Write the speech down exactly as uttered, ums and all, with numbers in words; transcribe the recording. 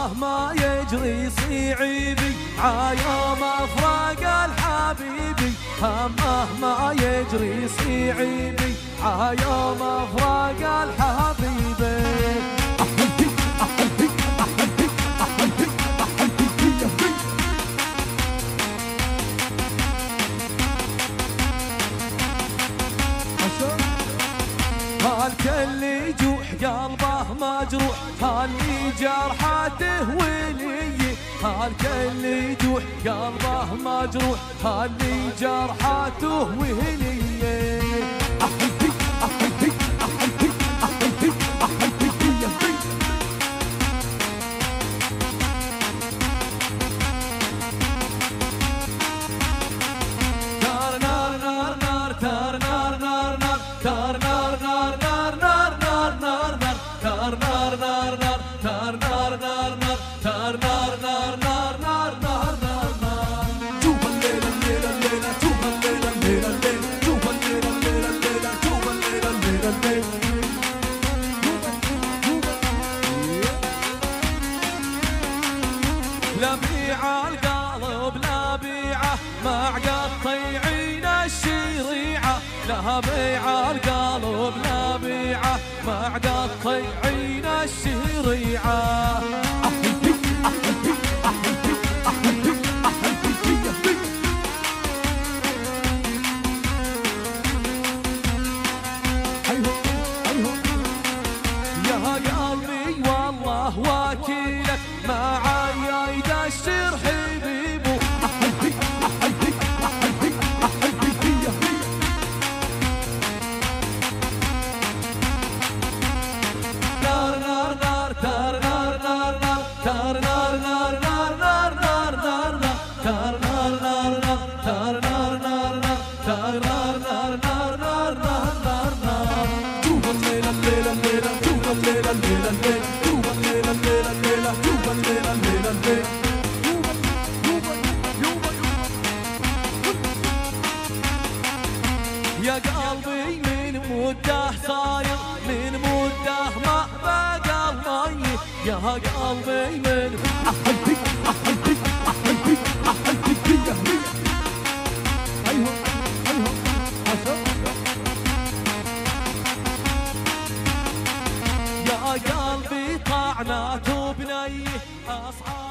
مهما يجري صعيبي عيوم افراق الحبيبي، هم مهما يجري صعيبي عيوم افراق الحبيبي. هالكل يجوح قلبه مجروح، هاللي جرحته ولي، هالكل يجوح قلبه مجروح، هاللي جرحته ولي. لبيع القلب لبيعه مع قطيعين الشريعه، لبيع القلب لبيعه مع قطيعين الشريعه. وكيلك مع عيد الشر حبيبه، نار نار نار تار نار نار نار تار نار نار نار نار نار نار تار نار نار نار تار نار نار نار تار نار نار نار نار نار نار نار. شوف الليلة الليلة الليلة شوف الليلة الليلة الليلة يا قلبي من مده صاير من مده ما بقى المي، يا قلبي من احبك احبك احبك احبك يا هي. ايوه ايوه يا قلبي طعنات بنيه اصحاب